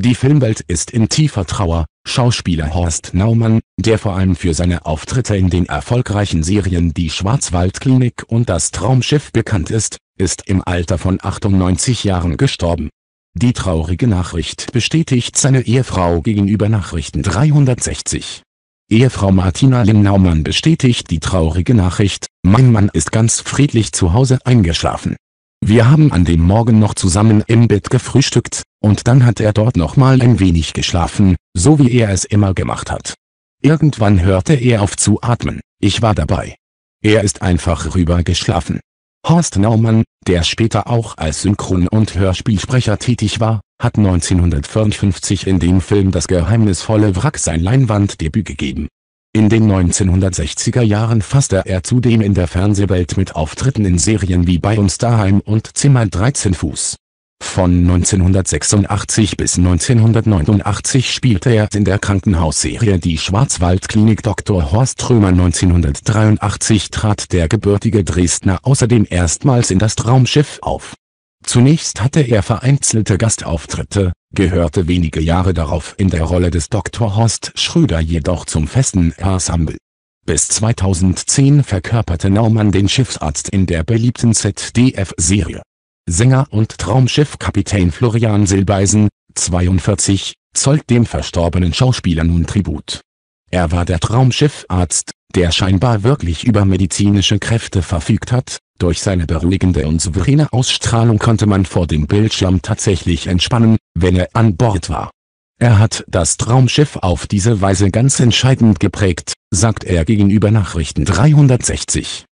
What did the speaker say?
Die Filmwelt ist in tiefer Trauer. Schauspieler Horst Naumann, der vor allem für seine Auftritte in den erfolgreichen Serien Die Schwarzwaldklinik und Das Traumschiff bekannt ist im Alter von 98 Jahren gestorben. Die traurige Nachricht bestätigt seine Ehefrau gegenüber Nachrichten 360. Ehefrau Martina Lynn Naumann bestätigt die traurige Nachricht: Mein Mann ist ganz friedlich zu Hause eingeschlafen. Wir haben an dem Morgen noch zusammen im Bett gefrühstückt, und dann hat er dort noch mal ein wenig geschlafen, so wie er es immer gemacht hat. Irgendwann hörte er auf zu atmen, ich war dabei. Er ist einfach rüber geschlafen. Horst Naumann, der später auch als Synchron- und Hörspielsprecher tätig war, hat 1954 in dem Film Das geheimnisvolle Wrack sein Leinwanddebüt gegeben. In den 1960er Jahren fasste er zudem in der Fernsehwelt mit Auftritten in Serien wie Bei uns daheim und Zimmer 13 Fuß. Von 1986 bis 1989 spielte er in der Krankenhausserie Die Schwarzwaldklinik. Dr. Horst Trömer. 1983 trat der gebürtige Dresdner außerdem erstmals in Das Traumschiff auf. Zunächst hatte er vereinzelte Gastauftritte, gehörte wenige Jahre darauf in der Rolle des Dr. Horst Schröder jedoch zum festen Ensemble. Bis 2010 verkörperte Naumann den Schiffsarzt in der beliebten ZDF-Serie. Sänger und Traumschiff-Kapitän Florian Silbeisen, 42, zollt dem verstorbenen Schauspieler nun Tribut. Er war der Traumschiffarzt, der scheinbar wirklich über medizinische Kräfte verfügt hat. Durch seine beruhigende und souveräne Ausstrahlung konnte man vor dem Bildschirm tatsächlich entspannen, wenn er an Bord war. Er hat das Traumschiff auf diese Weise ganz entscheidend geprägt, sagt er gegenüber Nachrichten 360.